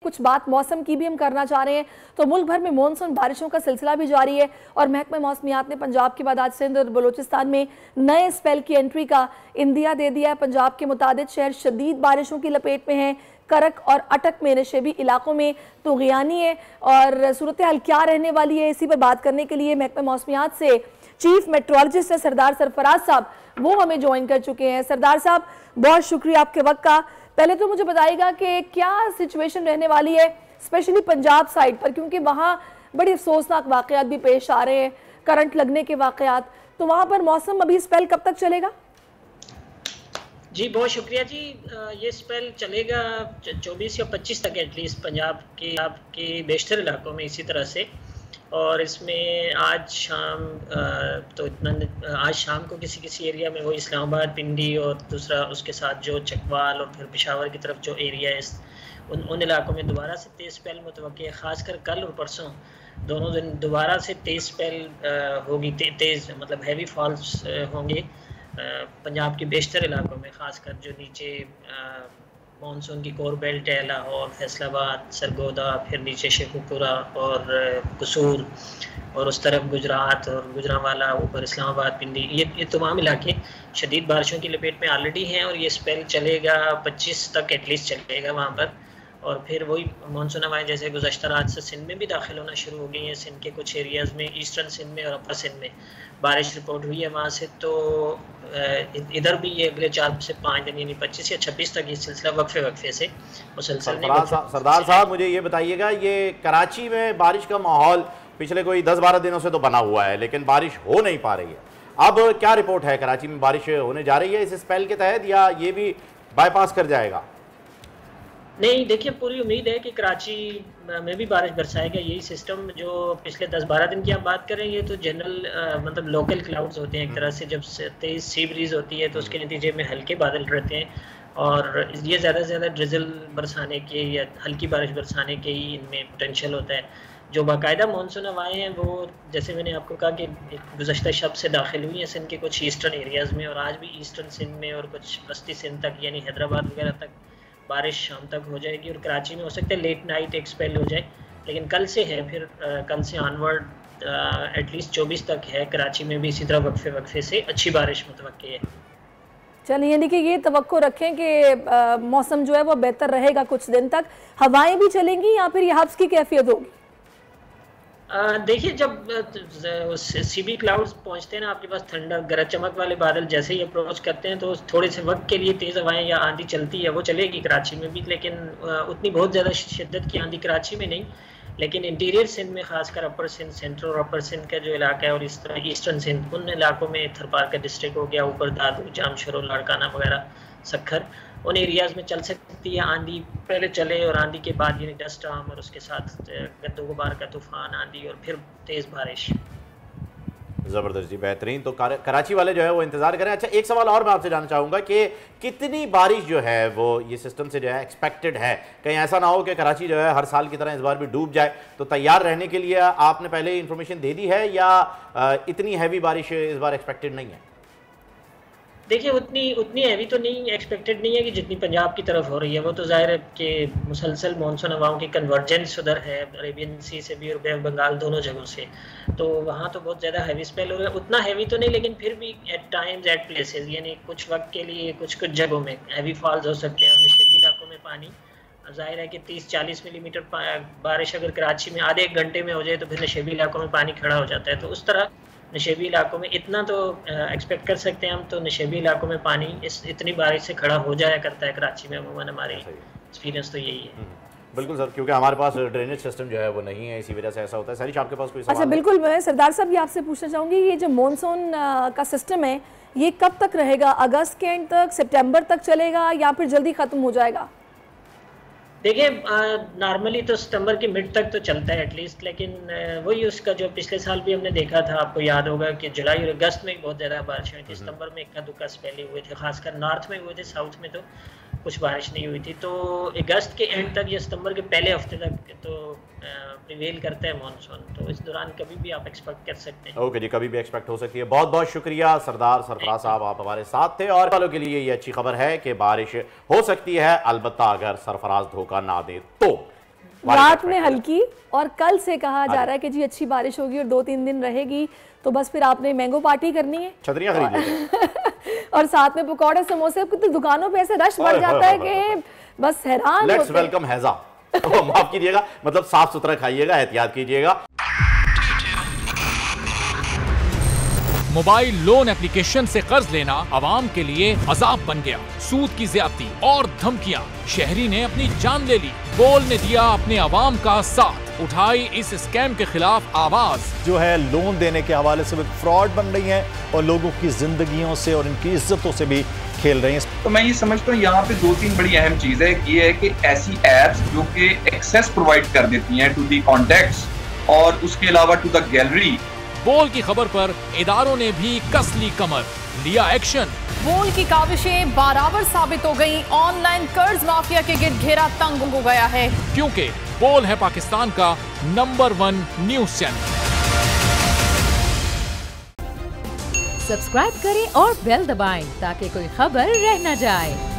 कुछ बात मौसम की भी हम करना चाह रहे हैं। तो मुल्क भर में मानसून बारिशों का सिलसिला भी जारी है और महकमा मौसमियात ने पंजाब के बाद आज सिंध और बलोचिस्तान में नए स्पेल की एंट्री का इंदिया दे दिया है। पंजाब के मुताबिक शहर शदीद बारिशों की लपेट में हैं। करक और अटक में नशेबी इलाकों में तुग़यानी है और सूरत हाल क्या रहने वाली है, इसी पर बात करने के लिए महकमा मौसमियात से चीफ मेट्रोलॉजिस्ट है सरदार सरफराज साहब, वो हमें ज्वाइन कर चुके हैं। सरदार साहब, बहुत शुक्रिया आपके वक्त का। पहले तो मुझे बताइएगा कि क्या सिचुएशन रहने वाली है स्पेशली पंजाब साइड पर, क्योंकि वहाँ बड़े अफसोसनाक वाक़यात भी पेश आ रहे हैं, करंट लगने के वाक़यात, तो वहाँ पर मौसम अभी स्पेल कब तक चलेगा? जी बहुत शुक्रिया जी। ये स्पेल चलेगा 24 या 25 तक एटलीस्ट पंजाब के बेशतर इलाकों में इसी तरह से। और इसमें आज शाम को किसी एरिया में, वो इस्लामाबाद, पिंडी और दूसरा उसके साथ जो चकवाल और फिर पेशावर की तरफ जो एरिया है उन इलाकों में दोबारा से तेज़ स्पेल मुतवक्की है। ख़ासकर कल और परसों दोनों दिन दोबारा से तेज़ स्पेल होगी, तेज़ मतलब हैवी फॉल्स होंगे पंजाब के बेशतर इलाकों में, ख़ासकर जो नीचे मानसून की कोर बेल्ट है, लाहौर, फैसलाबाद, सरगोदा, फिर नीचे शेखुपुरा और कसूर और उस तरफ गुजरात और गुजरांवाला, ऊपर इस्लामाबाद, पिंडी, ये तमाम इलाके शदीद बारिशों की लपेट में ऑलरेडी हैं और ये स्पेल चलेगा 25 तक एटलीस्ट चलेगा वहाँ पर। और फिर वही मानसून हवाएं जैसे गुज़श्ता रात से सिंध में भी दाखिल होना शुरू हो गई हैं। सिंध के कुछ एरियाज़ में, ईस्टर्न सिंध में और अपर सिंध में बारिश रिपोर्ट हुई है वहाँ से। तो इधर भी ये अगले 4 से 5 दिन यानी 25 या 26 तक ये सिलसिला वक्फे से मुसलसल। सरदार साहब, मुझे ये बताइएगा, ये कराची में बारिश का माहौल पिछले कोई 10-12 दिनों से तो बना हुआ है, लेकिन बारिश हो नहीं पा रही है। अब क्या रिपोर्ट है, कराची में बारिश होने जा रही है इस स्पेल के तहत या ये भी बाईपास कर जाएगा? नहीं, देखिए पूरी उम्मीद है कि कराची में भी बारिश बरसाएगा। यही सिस्टम जो पिछले 10-12 दिन की आप बात कर रहे हैं, ये तो जनरल मतलब लोकल क्लाउड्स होते हैं एक तरह से। जब तेज़ सी ब्रीज होती है तो उसके नतीजे में हल्के बादल रहते हैं और ये ज़्यादा से ज़्यादा ड्रिजल बरसाने के या हल्की बारिश बरसाने के ही इनमें पोटेंशियल होता है। जो बाकायदा मानसून हवाएँ हैं वो जैसे मैंने आपको कहा कि गुज़श्ता शब से दाखिल हुई हैं सिंध के कुछ ईस्टर्न एरियाज़ में और आज भी ईस्टर्न सिंध में और कुछ वस्ती सिंध तक यानी हैदराबाद वगैरह तक बारिश शाम तक हो जाएगी। और कराची में हो सकता है लेट नाइट एक स्पेल हो जाए, लेकिन कल से है, फिर कल से ऑनवर्ड एटलीस्ट 24 तक है। कराची में भी इसी तरह वक्फे से अच्छी बारिश मुतवक्की है। चलिए, यानी कि ये तवक्को रखें कि मौसम जो है वो बेहतर रहेगा कुछ दिन तक। हवाएं भी चलेंगी या फिर ये हब्स की कैफियत होगी? देखिए, जब सीबी क्लाउड्स पहुंचते हैं ना आपके पास, थंडर गरज चमक वाले बादल जैसे ही अप्रोच करते हैं तो थोड़े से वक्त के लिए तेज़ हवाएं या आंधी चलती है, वो चलेगी कराची में भी, लेकिन उतनी बहुत ज़्यादा शिद्दत की आंधी कराची में नहीं। लेकिन इंटीरियर सिंध में, खासकर अपर सिंध, सेंट्रल और अपर सिंध का जो इलाका है और इस तरह ईस्टर्न सिंध, उन इलाकों में थरपार का डिस्ट्रिक्ट हो गया, ऊपर दादू, जामशरो, लाड़काना वगैरह, सखर, उन एरियाज़ में चल सकती है आंधी। पहले चले और आंधी के बाद यानी डस्ट स्टॉर्म और उसके साथ गद्दो गुबार का तूफान, आंधी और फिर तेज़ बारिश। ज़बरदस्त जी, बेहतरीन। तो कराची वाले जो है वो इंतज़ार करें। अच्छा, एक सवाल और मैं आपसे जानना चाहूँगा कि कितनी बारिश जो है वो ये सिस्टम से जो है एक्सपेक्टेड है? कहीं ऐसा ना हो कि कराची जो है हर साल की तरह इस बार भी डूब जाए। तो तैयार रहने के लिए आपने पहले ही इंफॉर्मेशन दे दी है या इतनी हैवी बारिश इस बार एक्सपेक्टेड नहीं है? देखिए, उतनी हैवी तो नहीं एक्सपेक्टेड नहीं है कि जितनी पंजाब की तरफ हो रही है। वो तो जाहिर है कि मुसलसल मानसून हवाओं की कन्वर्जेंस उधर है, अरेबियन सी से भी और बे बंगाल दोनों जगहों से, तो वहाँ तो बहुत ज़्यादा हैवी स्पेल हो रहा है। उतना हैवी तो नहीं, लेकिन फिर भी एट टाइम्स एट प्लेसेस यानी कुछ वक्त के लिए कुछ जगहों में हैवी फॉल्स हो सकते हैं। नशेबी इलाकों में पानी, जाहिर है कि 30-40 मिलीमीटर बारिश अगर कराची में आधे 1 घंटे में हो जाए तो फिर नशेबी इलाकों में पानी खड़ा हो जाता है। तो उस तरह नशेबी इलाकों में इतना तो एक्सपेक्ट कर सकते हैं हम। तो नशेबी इलाकों में पानी इतनी बारिश से खड़ा हो जाया करता है कराची में, अमूमन हमारे एक्सपीरियंस तो यही है। बिल्कुल सर, क्योंकि हमारे पास ड्रेनेज सिस्टम जो है वो नहीं है, इसी वजह से ऐसा होता है। सरिश, आपके पास कोई सवाल? अच्छा, बिल्कुल। मैं सरदार साहब ये आपसे पूछना चाहूँगी, ये जो मानसून का सिस्टम है ये कब तक रहेगा? अगस्त के एंड तक, सितंबर तक चलेगा या फिर जल्दी ख़त्म हो जाएगा? देखिए, नॉर्मली तो सितंबर के मिड तक तो चलता है एटलीस्ट, लेकिन वही उसका जो पिछले साल भी हमने देखा था, आपको याद होगा कि जुलाई और अगस्त में बहुत ज़्यादा बारिश हुई थी। सितंबर में इक्का दुक्का स्पेल हुए थे, खासकर नॉर्थ में हुए थे, साउथ में तो कुछ बारिश नहीं हुई थी। तो अगस्त के एंड तक या सितंबर के पहले हफ्ते तक तो प्रिवेल करता है मानसून, तो इस दौरान कभी भी आप एक्सपेक्ट कर सकते हैं। ओके जी, कभी भी एक्सपेक्ट हो सकती है। बहुत बहुत शुक्रिया सरदार सरफराज साहब, आप हमारे साथ थे। और वालों के लिए ये अच्छी खबर है कि बारिश हो सकती है, अलबत्ता अगर सरफराज धोखा ना दे तो। रात में हल्की, और कल से कहा जा रहा है कि जी अच्छी बारिश होगी और 2-3 दिन रहेगी, तो बस फिर आपने मैंगो पार्टी करनी है, छतरियां खरीद लीजिए और साथ में पकौड़े समोसे। तो दुकानों पे ऐसे रश बढ़ जाता है कि बस हैरान लेट्स वेलकम हैजा। माफ कीजिएगा, मतलब साफ सुथरा खाइएगा, एहतियात कीजिएगा। मोबाइल लोन एप्लीकेशन से कर्ज लेना आवाम के लिए अजाब बन गया। सूद की ज्यादती और धमकियां, शहरी ने अपनी जान ले ली। बोल ने दिया अपने आवाम का साथ, उठाई इस स्कैम के खिलाफ आवाज। जो है लोन देने के हवाले से फ्रॉड बन रही हैं और लोगों की जिंदगियों से और इनकी इज्जतों से भी खेल रही हैं। तो मैं ये समझता हूँ यहाँ पे 2-3 बड़ी अहम चीज है। ये है कि ऐसी एप्स जो कि एक्सेस प्रोवाइड कर देती हैं टू दी कॉन्टैक्ट्स और उसके अलावा टू द गैलरी। बोल की खबर पर इदारों ने भी कस ली कमर, लिया एक्शन। बोल की काविशें बराबर साबित हो गई। ऑनलाइन कर्ज माफिया के गिर्द घेरा तंग हो गया है, क्योंकि बोल है पाकिस्तान का नंबर 1 न्यूज चैनल। सब्सक्राइब करें और बेल दबाएं ताकि कोई खबर रह न जाए।